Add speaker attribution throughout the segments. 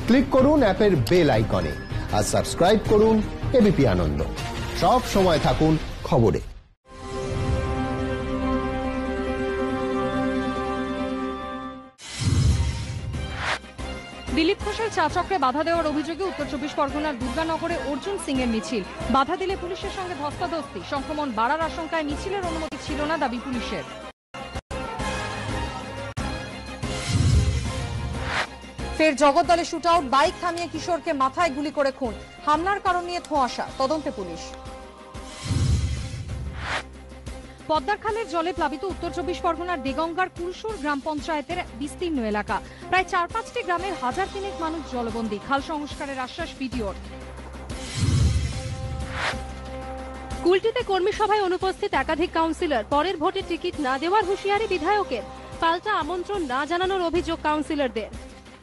Speaker 1: Click করুন অ্যাপের bell আইকনে আর সাবস্ক্রাইব করুন এবিপি আনন্দ। সব সময় থাকুন খবরে।
Speaker 2: দিলীপ ঘোষের চা চক্রে বাধা দেওয়ার অভিযোগে উত্তর 24 পরগনার দুর্গানগরে অর্জুন সিং এর মিছিল। বাধা দিলে পুলিশের সঙ্গে ধস্তাধস্তি, সংক্রমণ বাড়ার আশঙ্কায় মিছিলের অনুমতি ছিল না, দাবি পুলিশের। ফের জগদ্দলে শুট আউট, বাইক থামিয়ে কিশোরকে মাথায় গুলি করে খুন। হামলার কারণ নিয়ে ধোঁয়াশা, তদন্তে পুলিশ। পদ্মার খালের জলে প্লাবিত উত্তর 24 পরগনার দেগঙ্গার কুলসুর গ্রাম পঞ্চায়েতের বিস্তীর্ণ এলাকা। প্রায় 4-5টি গ্রামের 1000-3 মানুষ জলবন্দী। খাল সংস্কারের আশ্বাস বিডিওর। কুলটিতে কর্মী সভায় অনুপস্থিত একাধিক কাউন্সিলর, পরের ভোটে টিকিট না দেওয়ার হুঁশিয়ারি বিধায়কের। পাল্টা আমন্ত্রণ না জানানোর অভিযোগ কাউন্সিলরদের।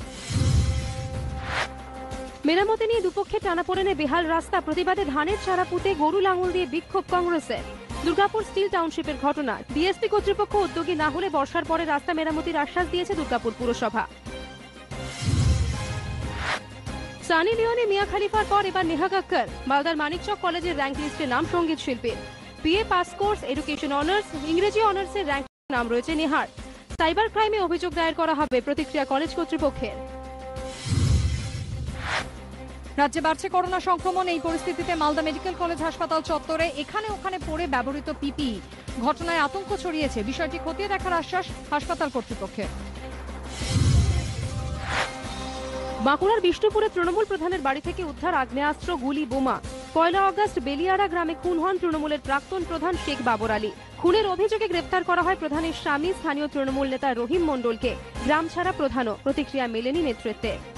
Speaker 2: মেরামতি নিয়ে দুপক্ষে টানাপোড়েনে বেহাল রাস্তা, প্রতিবাদে ধানের চারা পুঁতে গরু লাঙল দিয়ে বিক্ষোভ কংগ্রেসের। দুর্গাপুর স্টিল টাউনশিপের ঘটনা, ডিএসপি কর্তৃপক্ষ উদ্যোগী না হলে বর্ষার পরে রাস্তা মেরামতির আশ্বাস দিয়েছে দুর্গাপুর পুরসভা। সানি লিওনি, মিয়া খালিফার পর এবার নেহা কক্কর। মালদার মানিকচক কলেজের র্যাঙ্ক লিস্টে নাম সঙ্গীত শিল্পীর। BA pass course, education honours, ইংরেজি অনার্সের র্যাঙ্ক নাম রয়েছে নেহার। সাইবার ক্রাইমে অভিযোগ দায়ের করা হবে, প্রতিক্রিয়া কলেজ কর্তৃপক্ষের। রাজ্যে বাড়ছে করোনা সংক্রমণ। এই পরিস্থিতিতে মালদা মেডিকেল কলেজ হাসপাতাল চত্বরে এখানে ওখানে পড়ে ব্যবহৃত পিপিই ঘটনায় আতঙ্ক ছড়িয়েছে। বিষয়টি খতিয়ে দেখার আশ্বাস হাসপাতাল কর্তৃপক্ষের। বাঁকুড়ার বিষ্ণুপুরে তৃণমূল প্রধানের বাড়ি থেকে উদ্ধার আগ্নেয়াস্ত্র, গুলি, বোমা। 1 আগস্ট বেলিয়ারা গ্রামে খুন হন তৃণমূলের প্রাক্তন প্রধান শেখ বাবর আলী। খুনের অভিযোগে গ্রেপ্তার করা হয় প্রধানের স্বামী স্থানীয় তৃণমূল নেতা রহিম মণ্ডলকে। গ্রাম ছাড়া প্রধানও, প্রতিক্রিয়া মেলেনি নেতৃত্বে।